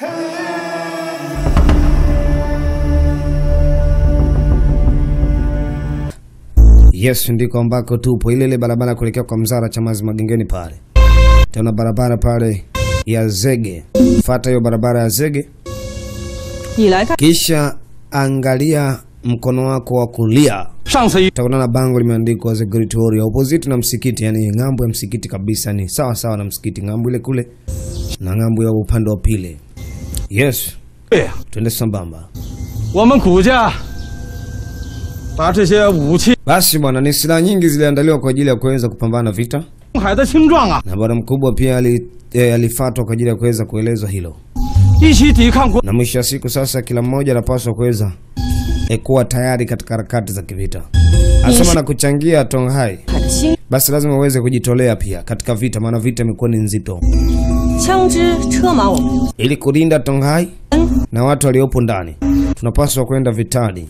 Yes, ndiko ambako tupo, ile barabara kuelekea kwa Mzara Chamazi Magengeni pale. Tuna barabara pale ya zege. Fuata hiyo barabara ya zege. Kisha angalia mkono wako wa kulia. Utaona na bango limeandikwa The Great Warrior opposite na msikiti, yani ngambo ya msikiti kabisa, ni sawa sawa na msikiti, ngambo ile kule na ngambo ya upande wa pili. Yes. Twende sambamba. Basi bwana, ni silaha nyingi ziliandaliwa kwa ajili ya kuweza kupambana vita. Na bwana mkubwa pia alifuatwa kwa ajili ya kuweza kuelezwa hilo. Na mwisho wa siku sasa kila mmoja anapaswa kuweza kuwa tayari katika harakati za kivita. Asema na kuchangia Tonghai. Basi lazima uweze kujitolea pia katika vita, maana vita imekuwa ni nzito. Ili kulinda Tonghai na watu waliopo ndani, tunapaswa kwenda vitani.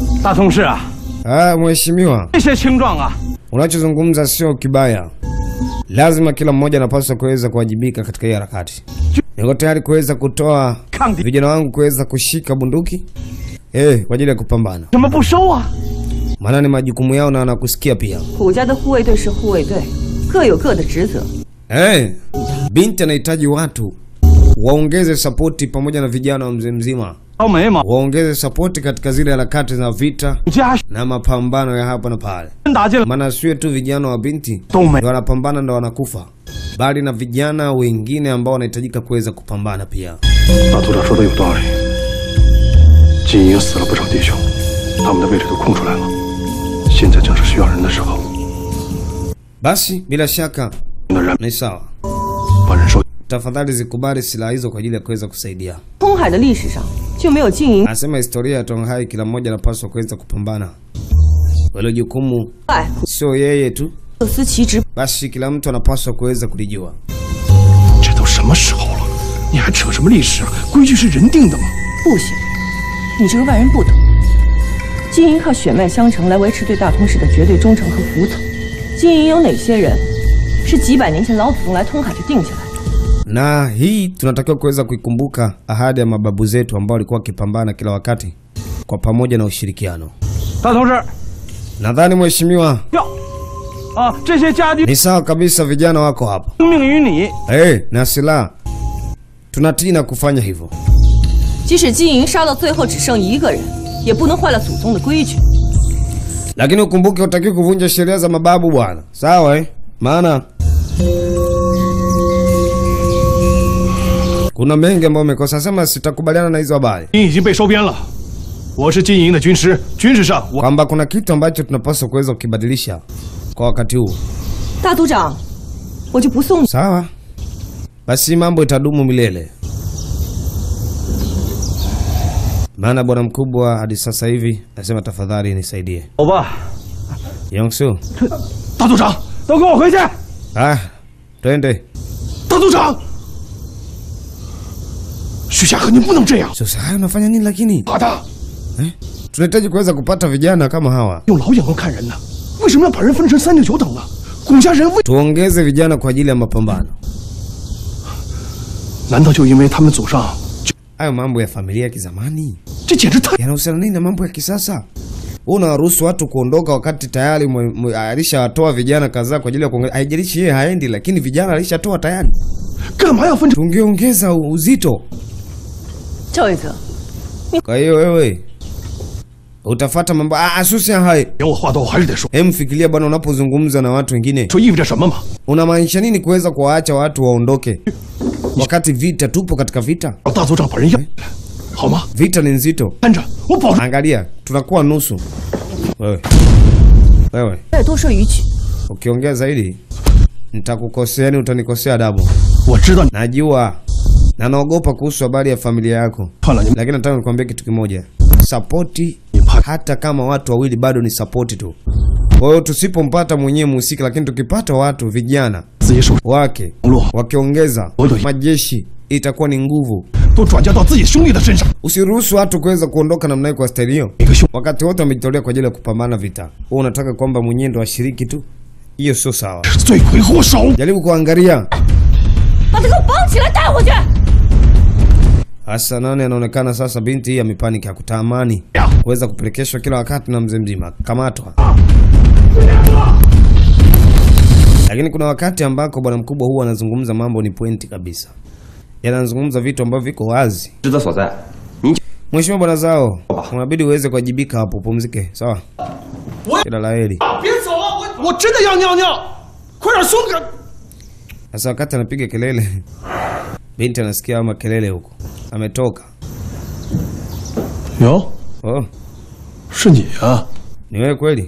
Mheshimiwa, unachozungumza sio kibaya. Lazima kila mmoja anapaswa kuweza kuwajibika katika hii harakati. Niko tayari kuweza kutoa vijana wangu kuweza kushika bunduki kwa ajili ya kupambana. Maana ni majukumu yao na wanakusikia pia. Binti anahitaji watu waongeze support pamoja na vijana wa mzee mzima. Waongeze support katika zile harakati za vita na mapambano ya hapa na pale. Maana sio tu vijana wa binti ndio wanapambana ndio wanakufa, bali na vijana wengine ambao wanahitajika kuweza kupambana pia. Basi bila shaka ni sawa. Tafadhali zikubali silaha hizo kwa ajili ya kuweza kusaidia. Anasema historia ya Tonghai kila mmoja anapaswa kuweza kupambana. Wale jukumu sio yeye tu. Basi kila mtu anapaswa kuweza kulijua. Na hii tunatakiwa kuweza kuikumbuka ahadi ya mababu zetu ambao walikuwa wakipambana kila wakati kwa pamoja na ushirikiano. Nadhani mheshimiwa, ni sawa kabisa vijana wako hapa. Na silaha tunatii na kufanya hivyo. Lakini ukumbuke utakiwa kuvunja sheria za mababu bwana. Sawa maana kuna mengi ambayo umekosa. Sema sitakubaliana na hizo habari. Kwamba kuna kitu ambacho tunapaswa kuweza kukibadilisha kwa wakati huu. Sawa. Basi mambo itadumu milele. Maana bwana mkubwa hadi sasa hivi nasema tafadhali nisaidie. Yongsu. Twende. Sasa hayo unafanya nini lakini? Tunahitaji kuweza kupata vijana kama hawa. Tuongeze vijana kwa ajili ya mapambano. Hayo mambo ya familia ya kizamani yanahusiana nini na mambo ya kisasa? Unawaruhusu watu kuondoka wakati tayari alishawatoa vijana kadhaa kwa ajili ya kuongeza. Haijalishi yeye haendi, lakini vijana alishatoa tayari. Tungeongeza uzito. Kwa hiyo wewe utafuata mambo asusia hai. Fikiria bwana, unapozungumza na watu wengine unamaanisha nini kuweza kuwaacha watu waondoke wakati vita tupo katika vita? Vita ni nzito. Angalia, tunakuwa nusu. Wewe ukiongea zaidi nitakukosea, ni utanikosea adabu. Najua na naogopa kuhusu habari ya familia yako. Lakini nataka nikwambie kitu kimoja. Support hata kama watu wawili bado ni support tu. Kwa hiyo tusipompata mwenyewe mhusika, lakini tukipata watu vijana wake wakiongeza majeshi itakuwa ni nguvu. Usiruhusu watu kuweza kuondoka namna hiyo kwa staili hiyo wakati wote wamejitolea kwa ajili ya kupambana vita. Wewe unataka kwamba mwenyewe ndo ashiriki tu? Hiyo sio sawa. Jaribu kuangalia. Hasa nani anaonekana sasa binti hii amepanika kutamani kuweza kupelekeshwa kila wakati na mzee mzima kamatwa. Lakini kuna wakati ambako bwana mkubwa huwa anazungumza mambo ni pointi kabisa. Yanazungumza vitu ambavyo viko wazi. Mheshimiwa bwana zao, unabidi uweze kuwajibika hapo, pumzike, sawa? Kila laheri. Sasa wakati anapiga kelele, binti anasikia makelele huko. Ametoka. Yo? Oh. 是你啊? Ni wewe kweli?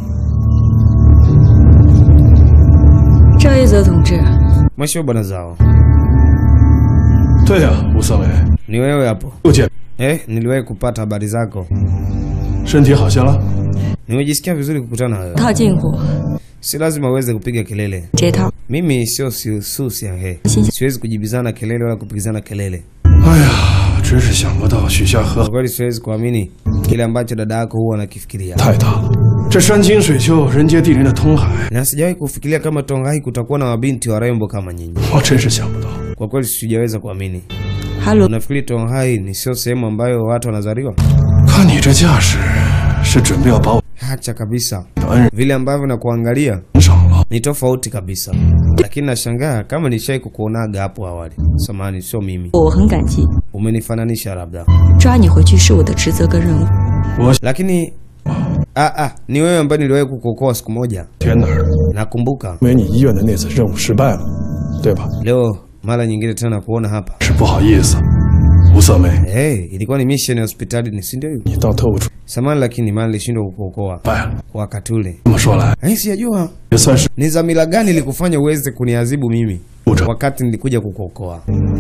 赵一泽同志。 Mheshimiwa bwana zao. 对呀，吴三伟。 Ni wewe hapo. 又见。 niliwahi kupata habari zako. 身体好些了? Nimejisikia vizuri kukutana na wewe. 套近乎. Si lazima uweze kupiga kelele. 这套. Mimi sio susi ya he. Siwezi kujibizana kelele wala kupigizana kelele. 哎呀，真是想不到许下河. Kwa kweli siwezi kuamini kile ambacho dada yako huwa anakifikiria. 太大了。这山清水秀、人杰地灵的通海. Na sijawahi kufikiria kama Tonghai kutakuwa na mabinti warembo kama nyinyi. 我真是想不到. Kwa kweli sijaweza kuamini. Halo. Unafikiri Tonghai ni sio sehemu ambayo watu wanazaliwa? 看你这架势，是准备要把我 Hacha kabisa. Vile ambavyo nakuangalia 赏了. ni tofauti kabisa. Lakini nashangaa kama nishai kukuonaga hapo awali. Samahani, sio mimi. 我很感激。 Umenifananisha labda. 抓你回去是我的职责跟任务。 Lakini ni wewe ambaye niliwahi kukuokoa siku moja. 天哪儿 Nakumbuka. 因为你医院的那次任务失败了，对吧？ Leo mara nyingine tena kuona hapa. 是不好意思，吴色梅。 ilikuwa ni mission ya hospitali, si ndio? 你到特务处 Samahani, lakini mara nilishindwa kukuokoa 败了。 kwa wakati ule. 这么说来， Sijajua 也算是 ni dhamira gani ilikufanya uweze kuniadhibu mimi 部长。 wakati nilikuja kukuokoa.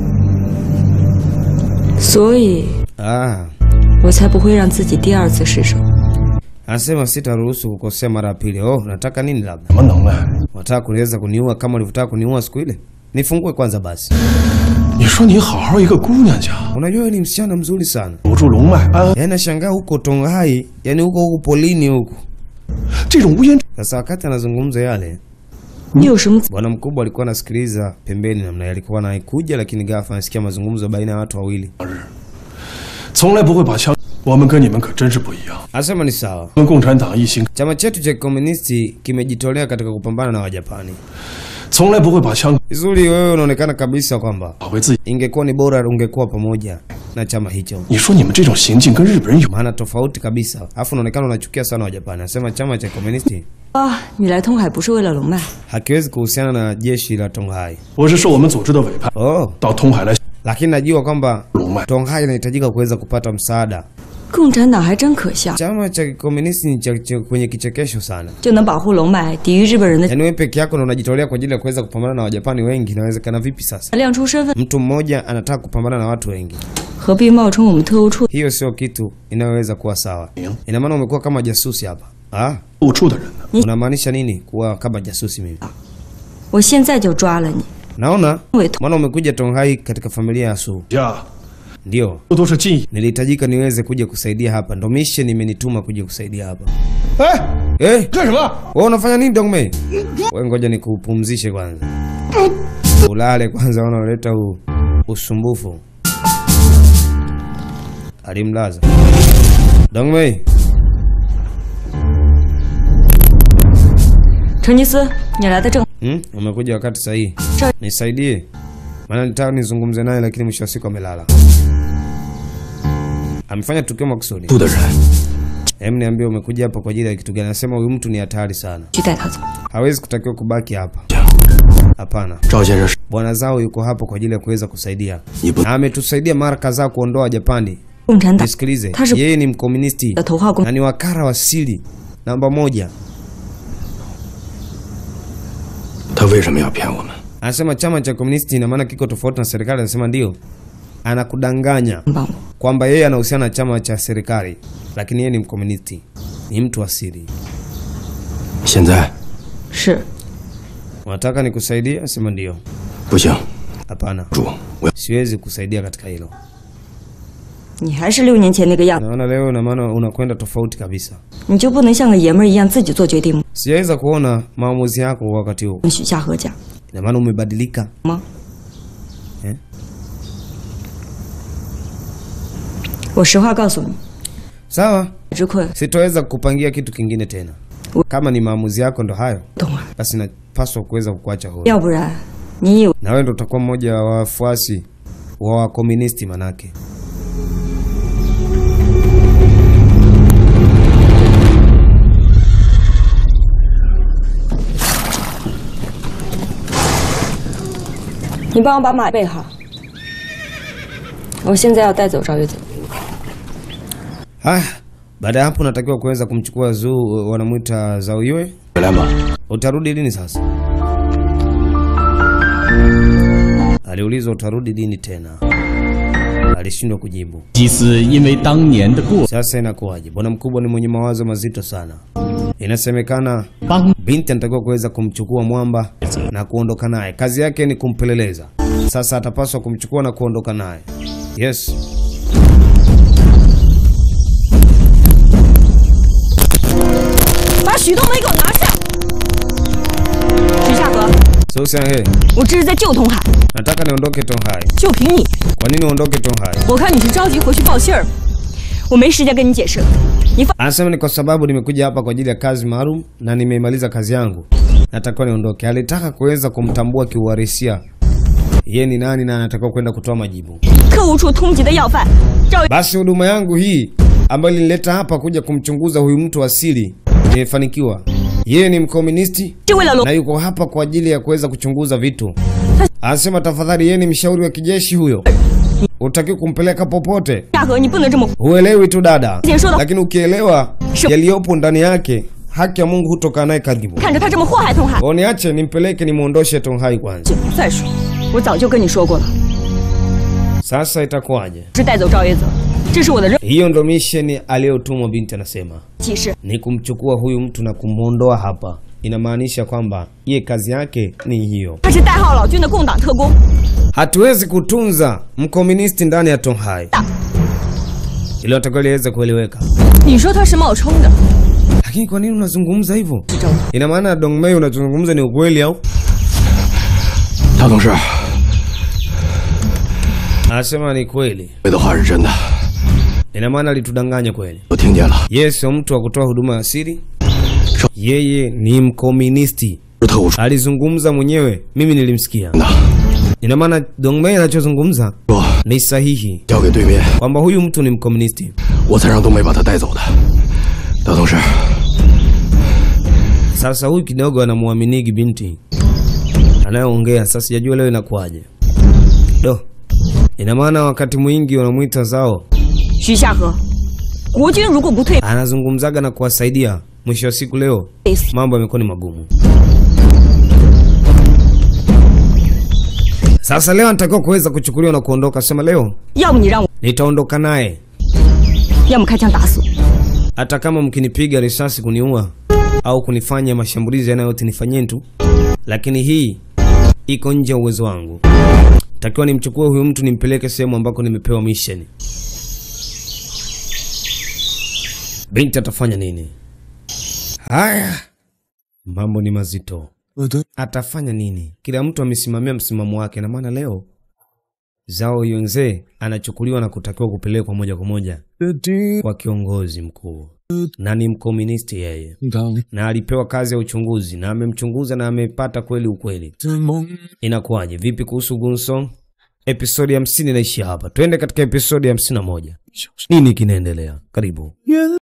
所以， 我才不会让自己第二次失手。 Anasema sitaruhusu kukosea mara pili. Nataka nini labda? 什么能耐？ Wataka kuweza kuniua kama ulivyotaka kuniua siku ile? Nifungue kwanza basi. 你说你好好一个姑娘家， Unajua wewe ni msichana mzuri sana. 堵住龙脉，安安。 Yaani nashangaa huko Tonghai, yani huko polini huko. 这种无言。 Sasa wakati anazungumza yale, 你有什么？ bwana mkubwa alikuwa anasikiliza pembeni namna alikuwa anaikuja, lakini ghafla anasikia mazungumzo baina ya watu wawili. 从来不会把枪。我们跟你们可真是不一样。 Anasema ni sawa. 跟共产党一心， Chama chetu cha Komunisti kimejitolea katika kupambana na Wajapani. 从来不会把枪 Vizuri, wewe unaonekana kabisa kwamba 打回自己。 ingekuwa ni bora ungekuwa pamoja na chama hicho. 你说你们这种行径跟日本人有 Maana tofauti kabisa. Alafu unaonekana unachukia sana Wajapani. Anasema chama cha Komunisti 啊，你来通海不是为了龙脉？ hakiwezi kuhusiana na jeshi la Tonghai. 我是受我们组织的委派， 到通海来。 Lakini najua kwamba 龙脉 Tonghai inahitajika kuweza kupata msaada. 共产党还真可笑， Chama cha Komunisti ni kwenye kichekesho sana. 就能保护龙脉，抵御日本人的 Yaani wewe peke yako na unajitolea kwa ajili ya kuweza kupambana na Wajapani wengi, inawezekana vipi sasa? 亮出身份， Mtu mmoja anataka kupambana na watu wengi. 何必冒充我们特务处？ Hiyo sio kitu inayoweza kuwa sawa. Ina maana umekuwa kama jasusi hapa. 误触的人呢？ Unamaanisha nini kuwa kama jasusi mimi? 我现在就抓了你。 Naona 委托 maana umekuja Tonghai katika familia ya Su. 呀， Ndio. 这都是近义。 Nilihitajika niweze kuja kusaidia hapa. Ndio mission imenituma kuja kusaidia hapa. 哎，干什么？ Wewe unafanya nini Dongme? Wewe ngoja nikupumzishe kwanza. Ulale kwanza, unaleta usumbufu. Alimlaza. Dongme. 成吉思，你来的正。 Umekuja wakati sahihi. Nisaidie. Maana nitaka nizungumze naye lakini mwisho wa siku amelala. Amefanya tukio makusudi. 部的人， Niambie umekuja hapa kwa ajili ya kitu gani? Anasema huyu mtu ni hatari sana. 去带他走。 Hawezi kutakiwa kubaki hapa. Hapana. 赵先生是 Bwana zao yuko hapo kwa ajili ya kuweza kusaidia. 你不 Na ametusaidia mara kadhaa kuondoa Japani. 共产党 Nisikilize. 他是 Yeye ni mkomunisti 的头号共 na ni wakara wa siri namba 1. 他为什么要骗我们？ Anasema chama cha komunisti ina maana kiko tofauti na serikali. Anasema ndio. Anakudanganya 帮我。 kwamba yeye anahusiana na chama cha serikali, lakini yeye ni mkomunisti, ni mtu wa siri. 现在是， Unataka nikusaidie? Anasema ndio. 不行， Hapana. 主，我 Siwezi kusaidia katika hilo. 你还是6年前那个样子， Naona leo na maana unakwenda tofauti kabisa. 你就不能像个爷们儿一样自己做决定吗？ Sijaweza kuona maamuzi yako wakati huu. 我们许下和家 Ina maana umebadilika. 吗？ 我实话告诉你。 Sawa, 志坤， sitoweza kukupangia kitu kingine tena. Kama ni maamuzi yako ndo hayo, 懂了。 basi napaswa kuweza kukuacha huru. 要不然，你以为 Na wewe ndo utakuwa mmoja wa wafuasi wa wakomunisti manake. 你帮我把马备好。我现在要带走赵月子。 Baada ya hapo natakiwa kuweza kumchukua Zuu, wanamuita Zhao Yue. Utarudi lini sasa? Aliulizwa utarudi lini tena. Alishindwa kujibu. Sasa inakuwaje? Bwana mkubwa ni mwenye mawazo mazito sana. Inasemekana binti anatakiwa kuweza kumchukua mwamba na kuondoka naye. Kazi yake ni kumpeleleza. Sasa atapaswa kumchukua na kuondoka naye. Yes. 把许冬梅给我拿下！徐夏河， 我这是在救东海。 Nataka niondoke Tonghai. 就凭你， Kwa nini uondoke Tonghai? 我看你是着急回去报信儿，我没时间跟你解释了。你放， Anasema ni kwa sababu nimekuja hapa kwa ajili ya kazi maalum na nimeimaliza kazi yangu. Natakiwa niondoke. Alitaka kuweza kumtambua kiuhalisia yeye ni nani na anatakiwa kwenda kutoa majibu. 客户处通缉的要犯赵。 Basi huduma yangu hii ambayo ilinileta hapa kuja kumchunguza huyu mtu asili nimefanikiwa. Yeye ni mkomunisti na yuko hapa kwa ajili ya kuweza kuchunguza vitu. Anasema tafadhali, yeye ni mshauri wa kijeshi huyo. Utaki kumpeleka popote. Uelewi tu dada. Lakini ukielewa yaliyopo ndani yake, haki ya Mungu hutoka naye karibu. Niache nimpeleke nimuondoshe Tonghai kwanza. Sasa itakuwaje? Hiyo ndo mission aliyotumwa binti anasema. Ni kumchukua huyu mtu na kumuondoa hapa. Inamaanisha kwamba ye kazi yake ni hiyo. Hatuwezi kutunza mkomunisti ndani ya Tonghai. Ilo atakweli liweze kueleweka. Lakini kwa nini unazungumza hivyo? Ina maana Dong Mei unazungumza ni ukweli au? Anasema ni kweli. Ina maana alitudanganya kweli. Yes, sio mtu wa kutoa huduma ya siri. Yeye ni mkomunisti. Alizungumza mwenyewe, mimi nilimsikia. Ina maana Dong Mei anachozungumza ni sahihi. Kwamba huyu mtu ni mkomunisti. Sasa huyu kidogo anamuaminigi binti anayeongea. Sasa sijajua leo inakuaje. Ina maana wakati mwingi wanamuita Zhao. Anazungumzaga na kuwasaidia. Mwisho wa siku leo mambo yamekuwa ni magumu. Sasa leo anatakiwa kuweza kuchukuliwa na kuondoka. Sema leo nitaondoka naye. Hata kama mkinipiga risasi kuniua au kunifanya mashambulizi yanayote nifanyeni tu, lakini hii iko nje ya uwezo wangu. Takiwa nimchukue huyu mtu nimpeleke sehemu ambako nimepewa mission. Binti atafanya nini? Haya, mambo ni mazito. Atafanya nini? Kila mtu amesimamia msimamo wake, na maana leo Zhao Yunze anachukuliwa na kutakiwa kupelekwa moja kwa moja kwa kiongozi mkuu. Na ni mkomunisti yeye. Na alipewa kazi ya uchunguzi na amemchunguza na amepata kweli ukweli. Inakuwaje? Vipi kuhusu Gunsong? Episodi ya 50 inaishia hapa. Twende katika episodi ya 51. Nini kinaendelea? Karibu.